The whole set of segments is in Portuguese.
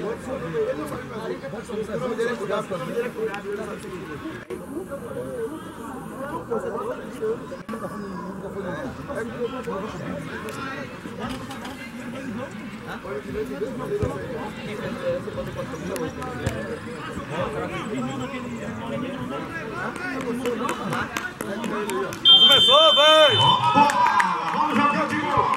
Começou, velho! Vamos jogar de gol!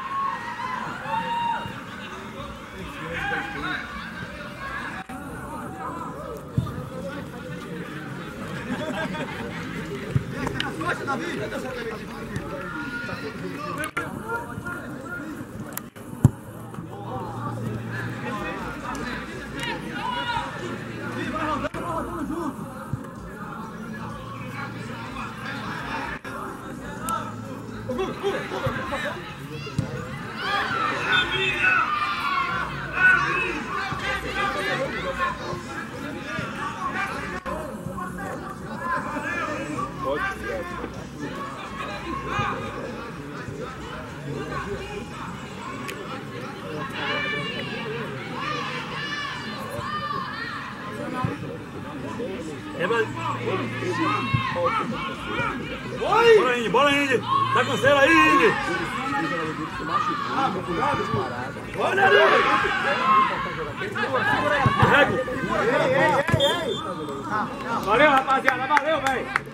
Bora, Indy, bora, Indy! Tá canseira aí, Indy! Olha ali! Valeu, rapaziada, valeu, velho!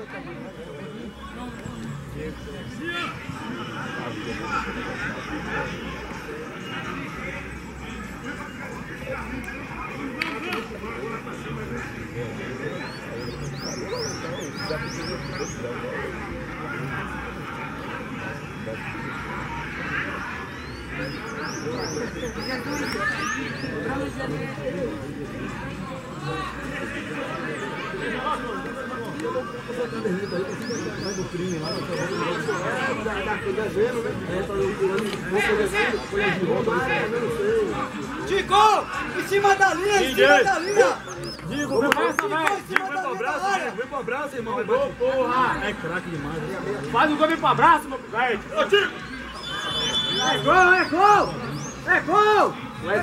Tico! Em cima da linha! Em cima da linha! Digo, vem pro abraço, vem pro abraço, irmão. Porra! É craque demais. Faz um gol, vem pro abraço, meu velho. Ô, Tico! É gol, é gol! É gol!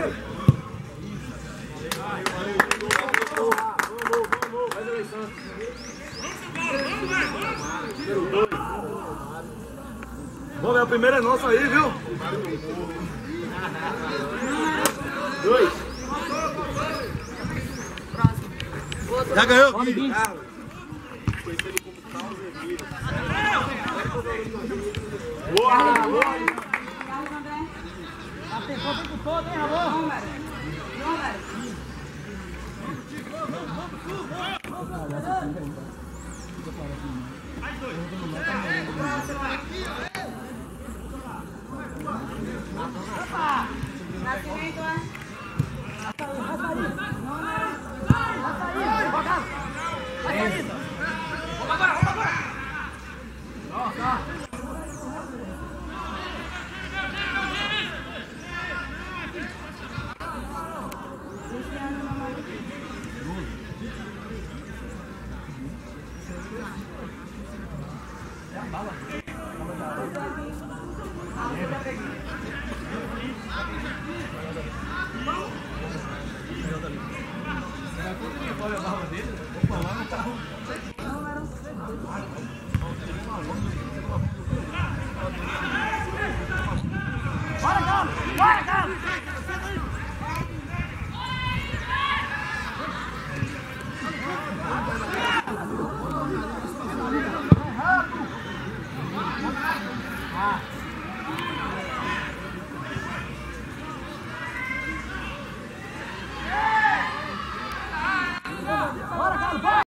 Vamos ver, a primeira é nossa aí, viu? 2. Já ganhou? Boa! Atenção, vem com todo, hein, Ramon? Nascimento, é?